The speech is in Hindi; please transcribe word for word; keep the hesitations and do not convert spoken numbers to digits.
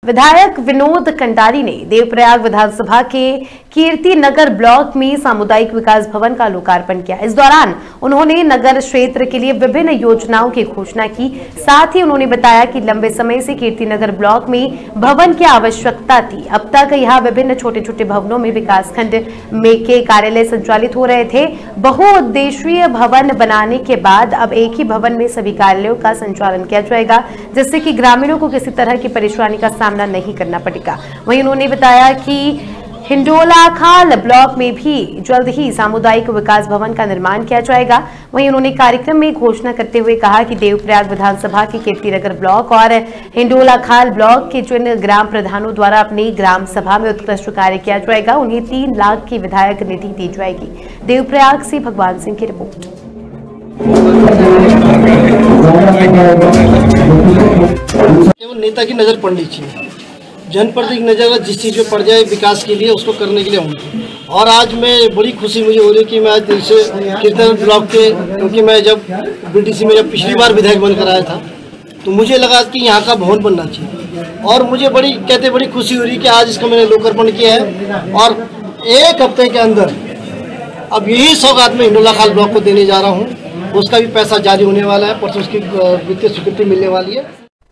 विधायक विनोद कंडारी ने देवप्रयाग विधानसभा के कीर्ति नगर ब्लॉक में सामुदायिक विकास भवन का लोकार्पण किया। इस दौरान उन्होंने नगर क्षेत्र के लिए विभिन्न योजनाओं की घोषणा की। साथ ही उन्होंने बताया कि लंबे समय से कीर्ति नगर ब्लॉक में भवन की आवश्यकता थी। अब तक यहाँ विभिन्न छोटे छोटे भवनों में विकासखंड में के कार्यालय संचालित हो रहे थे। बहुउद्देशीय भवन बनाने के बाद अब एक ही भवन में सभी कार्यालयों का संचालन किया जाएगा, जिससे कि ग्रामीणों को किसी तरह की परेशानी का सामना नहीं करना पड़ेगा। वहीं उन्होंने बताया कि हिंडोलाखाल ब्लॉक में भी जल्द ही सामुदायिक विकास भवन का निर्माण किया जाएगा। वहीं उन्होंने कार्यक्रम में घोषणा करते हुए कहा कि देवप्रयाग विधानसभा के कीर्तिनगर ब्लॉक और हिंडोलाखाल ब्लॉक के जिन ग्राम प्रधानों द्वारा अपनी ग्राम सभा में उत्कृष्ट कार्य किया जाएगा, उन्हें तीन लाख की विधायक निधि दी जाएगी। देवप्रयाग से भगवान सिंह की रिपोर्ट। नेता की नजर पड़नी चाहिए, जनप्रतिनिधि की नजर जिस चीज़ में पड़ जाए विकास के लिए उसको करने के लिए होंगे। और आज मैं बड़ी खुशी मुझे हो रही है कि मैं आज दिल से कीर्तन ब्लॉक के, क्योंकि मैं जब बीटीसी में जब पिछली बार विधायक बनकर आया था तो मुझे लगा कि यहाँ का भवन बनना चाहिए, और मुझे बड़ी कहते बड़ी खुशी हो रही कि आज इसका मैंने लोकार्पण किया है। और एक हफ्ते के अंदर अब यही सौगात में हिंडोलाखाल ब्लॉक को देने जा रहा हूँ। उसका भी पैसा जारी होने वाला है, परसों उसकी वित्तीय स्वीकृति मिलने वाली है।